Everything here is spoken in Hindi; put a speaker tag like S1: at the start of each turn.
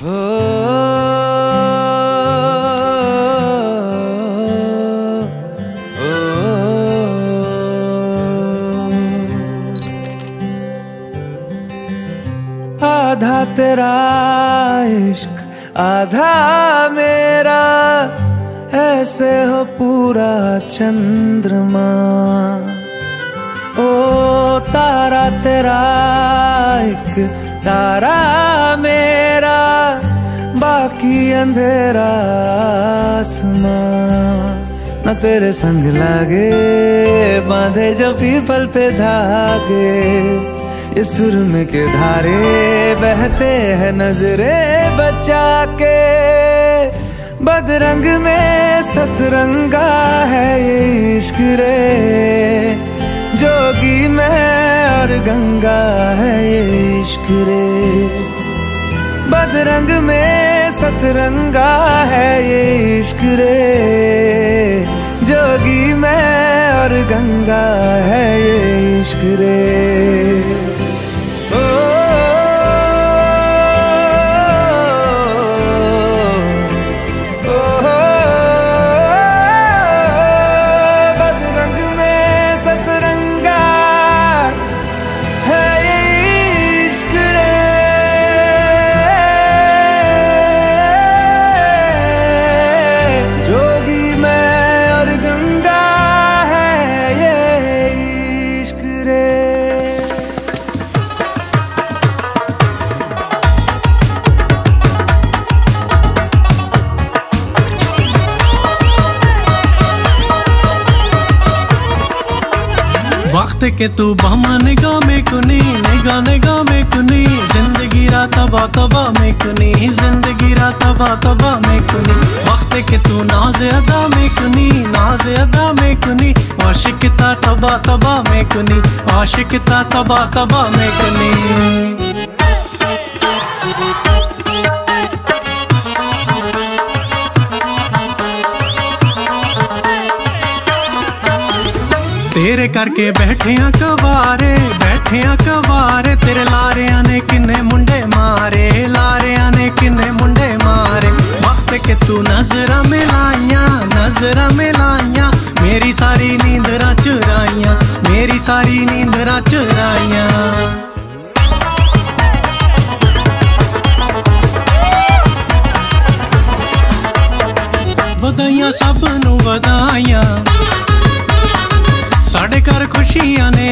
S1: आधा तेरा इश्क आधा मेरा, ऐसे हो पूरा चंद्रमा। ओ तारा तेरा एक तारा मेरा, बाकी अंधेरा आसमां। न तेरे संग लागे बांधे जो पीपल पे धागे, इस सुरम के धारे बहते हैं नजरे बचा के। बदरंग में सतरंगा है ये इश्क रे, जोगी मैं और गंगा है ये इश्क रे। बदरंग में सतरंगा है ये इश्क रे, जोगी मैं और गंगा है ये इश्क रे।
S2: वक्त के तू बहमा निगाह में कुनी, निगाह निगाह में कुनी, जिंदगी रा तबा तबा में कुनी, जिंदगी रा तबा तबा में कुनी। वक्त के तू नाज अदा में कुनी, नाज अदा में कुनी, आशिकता तबा तबा में कुनी, आशिकता तबा तबा में कुनी। तेरे करके बैठिया कवारे, बैठिया कवारे, तेरे लारिया ने किन्ने मुंडे मारे, लारिया ने किन्ने मुंडे मारे। वक्त के तू नजरा मिलाइया, नजरा मिलाइया, मेरी सारी नींदरा चुराइया, मेरी सारी नींदरा चुराइया। वधाइयां सब नू वधाइयां, साढ़े घर खुशियां ने